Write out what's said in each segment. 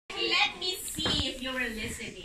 Let me see if you were listening.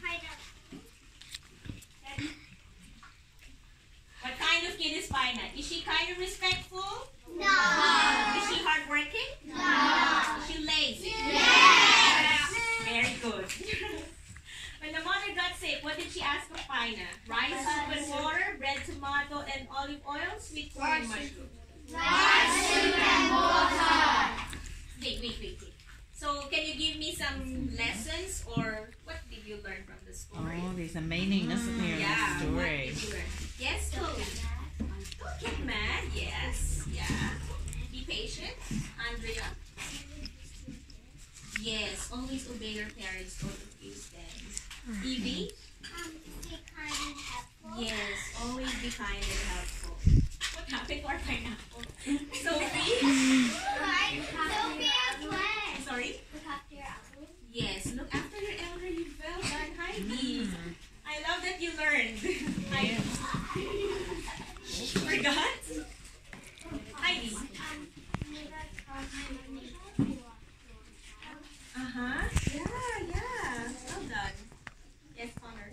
What kind of kid is Pina? Is she kind of respectful? No. Is she hardworking? No. Is she lazy? Yes. Very good. When the mother got sick, what did she ask of Pina? Rice, soup, and water, bread, tomato, and olive oil, sweet corn, and mushroom. Rice, soup, and water. Wait. So, can you give me some lessons, or what did you learn from the story? Oh, there's a meaning, isn't there, in Yeah, the what story? did you learn? Yes, Chloe. Don't get mad. Yes. Yeah. Be patient. Andrea. Yes. Always obey your parents. Don't abuse them. Evie. Be kind and helpful. Yes. Always be kind and helpful. What happened to our pineapple? Sophie. Sophie as well. Sorry. Look after your elbow. Yes. Look after your elderly. Well done, Heidi. I love that you learned. Heidi. Forgot? Heidi. Yeah. Well done. Yes, Connor.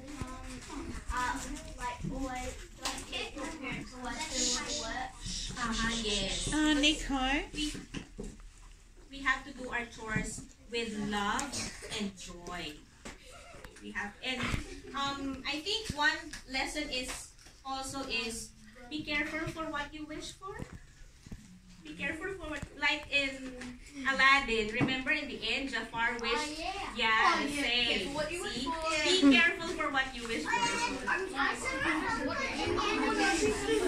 Like always, don't get your parents what to work. Yes. Nico. We have to do our chores with love and joy. We have, and I think one lesson is also be careful for what you wish for. Be careful for what, like in Aladdin. Remember in the end, Jafar wished. Yeah, the same. See? Be careful for what you wish for.